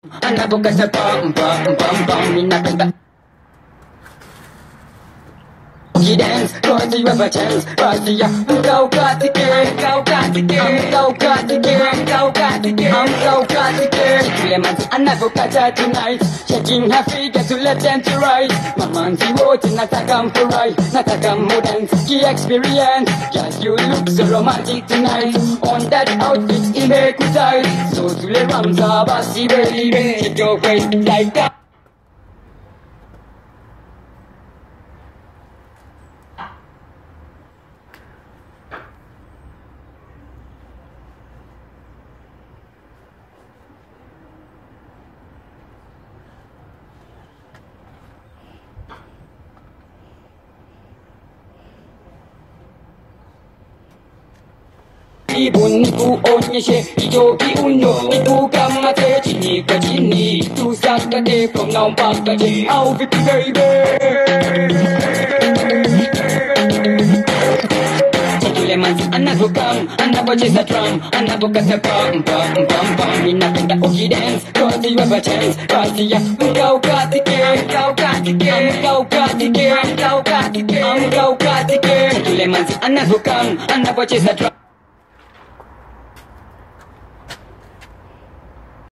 Anapokata pam pam pam pam, ninapenda dance, cause you have a chance. Cause you go got the game, go got the game, go got the game, go got the game, go got the game. Lemons, anapokata tonight, shaking her figure to left and to right. Mama, she wrote, nataka mfurai, nataka modern, ski experience. Just you look so romantic tonight. On that outfit, it make you tight. So to the Ramza, basi baby, shake your waist like that. 기분 구온예시 이조 기운요 이두감마테 지니까 지니 두삭까지 from now back까지 I'll be baby Lemons, anapokam, anapachase a drum, anapokata pam pam pam pam. Ninapenda oki dance, cause you have a chance. Cause you go got the game, go got the game, go got the game, go got the game, go got the game. Lemons, anapokam, anapachase a drum.